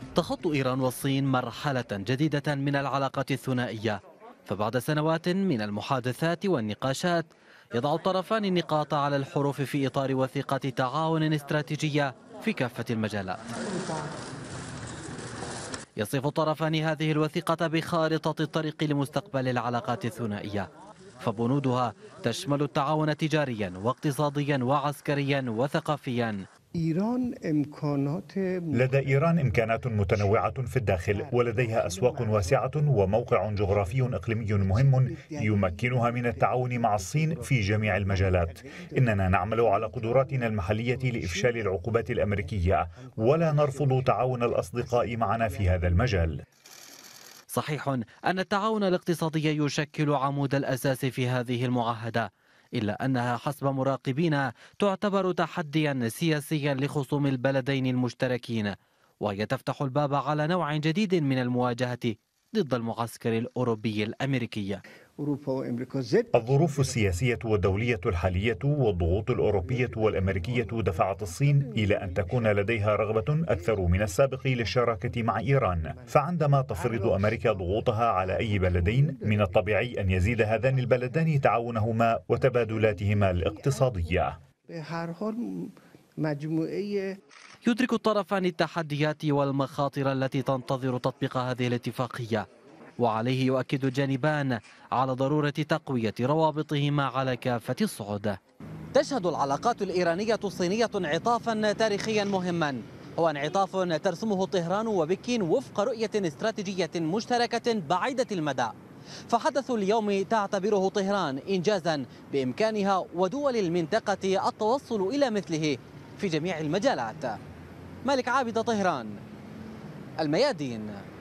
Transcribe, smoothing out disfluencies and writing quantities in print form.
تخوض إيران والصين مرحلة جديدة من العلاقات الثنائية، فبعد سنوات من المحادثات والنقاشات يضع الطرفان النقاط على الحروف في إطار وثيقة تعاون استراتيجية في كافة المجالات. يصف الطرفان هذه الوثيقة بخارطة الطريق لمستقبل العلاقات الثنائية، فبنودها تشمل التعاون تجاريا واقتصاديا وعسكريا وثقافيا. لدى إيران إمكانات متنوعة في الداخل، ولديها أسواق واسعة وموقع جغرافي إقليمي مهم يمكنها من التعاون مع الصين في جميع المجالات. إننا نعمل على قدراتنا المحلية لإفشال العقوبات الأمريكية، ولا نرفض تعاون الأصدقاء معنا في هذا المجال. صحيح أن التعاون الاقتصادي يشكل عمود الأساس في هذه المعاهدة، إلا أنها حسب مراقبين تعتبر تحديا سياسيا لخصوم البلدين المشتركين، وهي تفتح الباب على نوع جديد من المواجهة ضد المعسكر الأوروبي الأمريكي. الظروف السياسية والدولية الحالية والضغوط الأوروبية والأمريكية دفعت الصين إلى أن تكون لديها رغبة أكثر من السابق للشراكة مع إيران، فعندما تفرض أمريكا ضغوطها على أي بلدين من الطبيعي أن يزيد هذان البلدان تعاونهما وتبادلاتهما الاقتصادية. يدرك الطرفان التحديات والمخاطر التي تنتظر تطبيق هذه الاتفاقية، وعليه يؤكد الجانبان على ضرورة تقوية روابطهما على كافة الصعد. تشهد العلاقات الإيرانية الصينية انعطافا تاريخيا مهما، هو انعطاف ترسمه طهران وبكين وفق رؤية استراتيجية مشتركة بعيدة المدى. فحدث اليوم تعتبره طهران إنجازا بإمكانها ودول المنطقة التوصل إلى مثله في جميع المجالات. مالك عابد، طهران، الميادين.